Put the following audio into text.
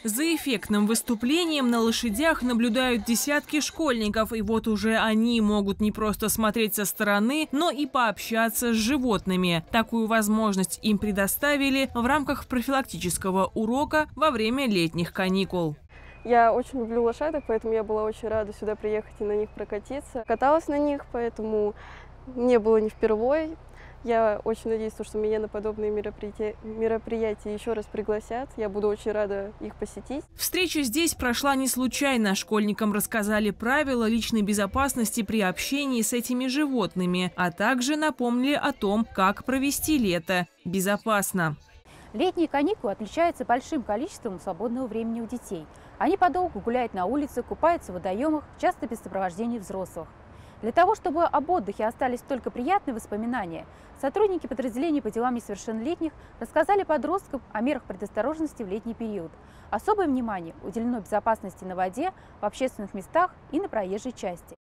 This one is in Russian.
За эффектным выступлением на лошадях наблюдают десятки школьников, и вот уже они могут не просто смотреть со стороны, но и пообщаться с животными. Такую возможность им предоставили в рамках профилактического урока во время летних каникул. Я очень люблю лошадок, поэтому я была очень рада сюда приехать и на них прокатиться. Каталась на них, поэтому мне было не впервой. Я очень надеюсь, что меня на подобные мероприятия еще раз пригласят. Я буду очень рада их посетить. Встреча здесь прошла не случайно. Школьникам рассказали правила личной безопасности при общении с этими животными, а также напомнили о том, как провести лето безопасно. Летние каникулы отличаются большим количеством свободного времени у детей. Они подолгу гуляют на улице, купаются в водоемах, часто без сопровождения взрослых. Для того, чтобы об отдыхе остались только приятные воспоминания, сотрудники подразделений по делам несовершеннолетних рассказали подросткам о мерах предосторожности в летний период. Особое внимание уделено безопасности на воде, в общественных местах и на проезжей части.